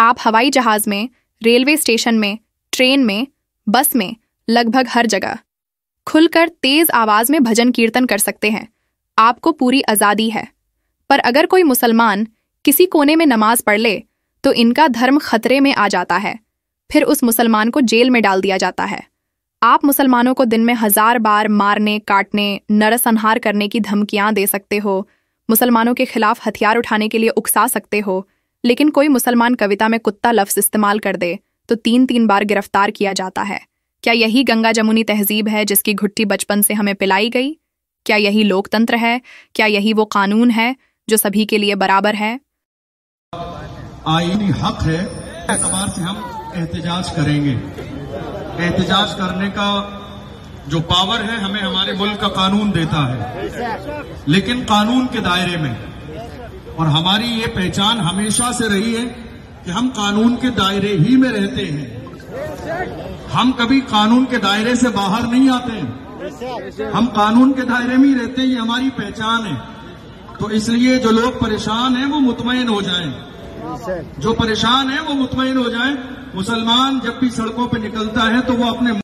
आप हवाई जहाज में, रेलवे स्टेशन में, ट्रेन में, बस में, लगभग हर जगह खुलकर तेज आवाज में भजन कीर्तन कर सकते हैं। आपको पूरी आज़ादी है। पर अगर कोई मुसलमान किसी कोने में नमाज पढ़ ले तो इनका धर्म खतरे में आ जाता है। फिर उस मुसलमान को जेल में डाल दिया जाता है। आप मुसलमानों को दिन में 1000 बार मारने, काटने, नरसंहार करने की धमकियां दे सकते हो, मुसलमानों के खिलाफ हथियार उठाने के लिए उकसा सकते हो, लेकिन कोई मुसलमान कविता में कुत्ता लफ्ज़ इस्तेमाल कर दे तो 3-3 बार गिरफ्तार किया जाता है। क्या यही गंगा जमुनी तहजीब है जिसकी घुट्टी बचपन से हमें पिलाई गई? क्या यही लोकतंत्र है? क्या यही वो कानून है जो सभी के लिए बराबर है? आईनी हक है, एतबार से हम एहतजाज करेंगे। एहतजाज करने का जो पावर है हमें हमारे मुल्क का कानून देता है, लेकिन कानून के दायरे में। और हमारी ये पहचान हमेशा से रही है कि हम कानून के दायरे ही में रहते हैं। हम कभी कानून के दायरे से बाहर नहीं आते हैं, हम कानून के दायरे में ही रहते हैं। ये हमारी पहचान है। तो इसलिए जो लोग परेशान हैं वो मुतमईन हो जाएं, जो परेशान है वो मुतमईन हो जाएं। मुसलमान जब भी सड़कों पे निकलता है तो वो अपने